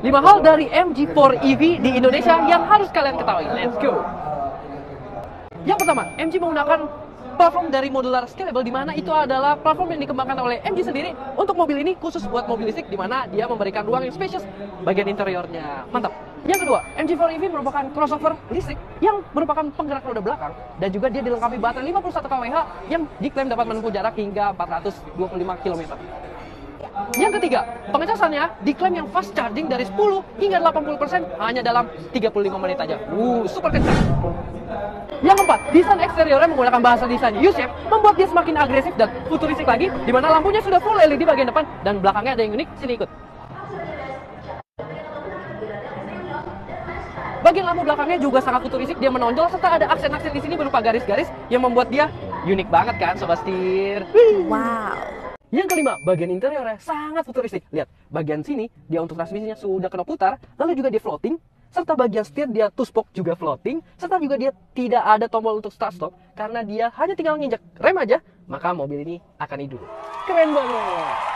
5 hal dari MG4 EV di Indonesia yang harus kalian ketahui. Let's go. Yang pertama, MG menggunakan platform dari modular scalable, di mana itu adalah platform yang dikembangkan oleh MG sendiri untuk mobil ini, khusus buat mobil listrik, di mana dia memberikan ruang yang spacious bagian interiornya. Mantap. Yang kedua, MG4 EV merupakan crossover listrik yang merupakan penggerak roda belakang, dan juga dia dilengkapi baterai 51 kWh yang diklaim dapat menempuh jarak hingga 425 km. Yang ketiga, pengecasannya diklaim yang fast charging dari 10 hingga 80% hanya dalam 35 menit aja. Super kencang. Yang keempat, desain eksteriornya menggunakan bahasa desain U-shape, membuat dia semakin agresif dan futuristik lagi, di mana lampunya sudah full LED bagian depan dan belakangnya ada yang unik. Sini ikut. Bagian lampu belakangnya juga sangat futuristik, dia menonjol serta ada aksen-aksen di sini berupa garis-garis yang membuat dia unik banget kan, Sobat Setir. Wow. Yang kelima, bagian interiornya sangat futuristik. Lihat, bagian sini dia untuk transmisinya sudah kena putar, lalu juga dia floating, serta bagian setir dia two spoke juga floating, serta juga dia tidak ada tombol untuk start stop karena dia hanya tinggal nginjak rem aja, maka mobil ini akan hidup. Keren banget.